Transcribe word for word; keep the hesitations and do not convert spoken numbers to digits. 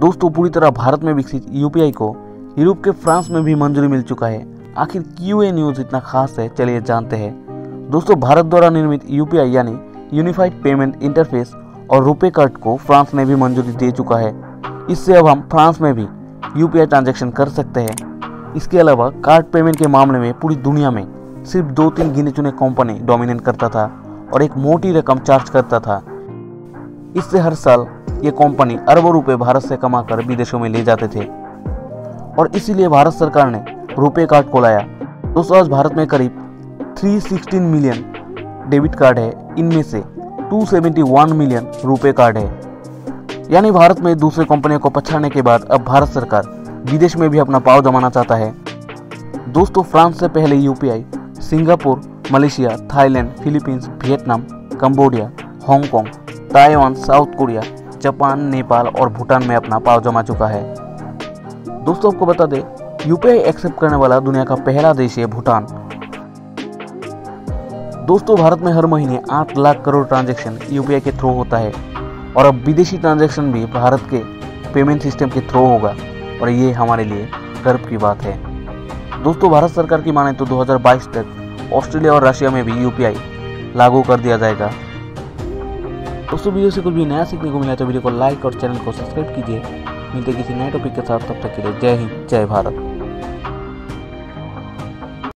दोस्तों पूरी तरह भारत में विकसित यूपीआई को यूरोप के फ्रांस में भी मंजूरी मिल चुका है। आखिर क्यों ये न्यूज़ इतना खास है, चलिए जानते हैं। दोस्तों भारत द्वारा निर्मित यूपीआई यानी यूनिफाइड पेमेंट इंटरफेस और रुपे कार्ड को फ्रांस ने भी मंजूरी दे चुका है। इससे अब हम फ्रांस में भी यूपीआई ट्रांजैक्शन कर सकते हैं। इसके अलावा कार्ड पेमेंट के मामले में पूरी दुनिया में सिर्फ दो तीन गिने चुने कंपनी डोमिनेट करता था और एक मोटी रकम चार्ज करता था। इससे हर साल ये कंपनी अरबों रुपए भारत से कमाकर विदेशों में ले जाते थे और इसीलिए भारत सरकार ने रुपे कार्ड को लाया। दोस्तों आज भारत में करीब तीन सौ सोलह मिलियन डेबिट कार्ड है, इनमें से दो सौ इकहत्तर मिलियन रुपे कार्ड है। यानी भारत में दूसरे कंपनियों को पछाड़ने के बाद अब भारत सरकार विदेश में भी अपना पांव जमाना चाहता है। दोस्तों फ्रांस से पहले UPI Singapore, Malaysia, Thailand, Philippines, Vietnam, Cambodia, Hong Kong, Taiwan, South Korea, Japan, Nepal और भूटान में अपना पांव जमा चुका है। दोस्तों आपको बता दें यूपीआई एक्सेप्ट करने वाला दुनिया का पहला देश है भूटान। दोस्तों भारत में हर महीने आठ लाख करोड़ ट्रांजैक्शन यूपीआई के थ्रू होता है और अब विदेशी ट्रांजैक्शन भी भारत के पेमेंट सिस्टम के थ्रू होगा और ये हमारे लिए गर्व की बात है। दोस्तों भारत सरकार की माने तो दो हज़ार बाईस तक ऑस्ट्रेलिया और रशिया में भी यूपीआई लागू कर दिया जाएगा। दोस्तों वीडियो से कुछ भी नया सीखने को मिला तो वीडियो को लाइक और चैनल को सब्सक्राइब कीजिए। मिलते किसी नए टॉपिक के साथ, तब तक के लिए जय हिंद, जय भारत।